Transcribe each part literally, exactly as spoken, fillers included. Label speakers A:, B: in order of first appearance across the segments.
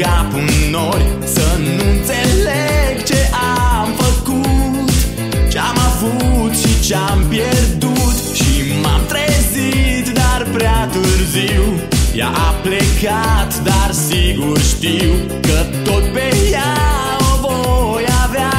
A: cap în nori, să nu înțeleg ce am făcut, ce-am avut și ce-am pierdut. Și m-am trezit, dar prea târziu. Ea a plecat, dar sigur știu că tot pe ea o voi avea,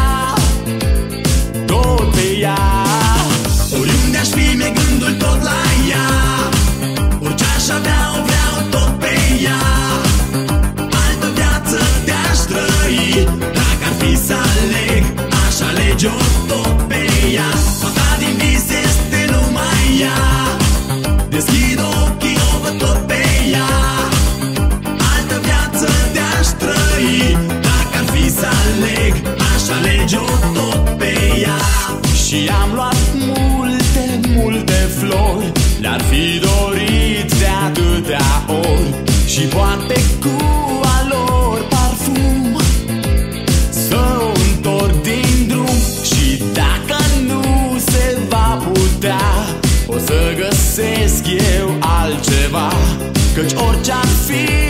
A: tot pe ea. Oriunde aș fi, mi-e gândul tot la ea. Orice aș avea, o vreau tot pe ea. Altă viață te-aș trăi, dacă ar fi să aleg, aș alege-o tot pe ea. Fata din vis este numai ea. Deschid ochii, o văd tot pe ea. Altă viață te-aș trăi, dacă ar fi să aleg, aș alege-o tot pe ea. Și am luat multe, multe flori, le-ar fi dorit de atâtea ori, și poate cu al lor parfum să o întorc din drum. Și dacă nu se va putea, o să găsesc eu altceva, căci orice-ar fi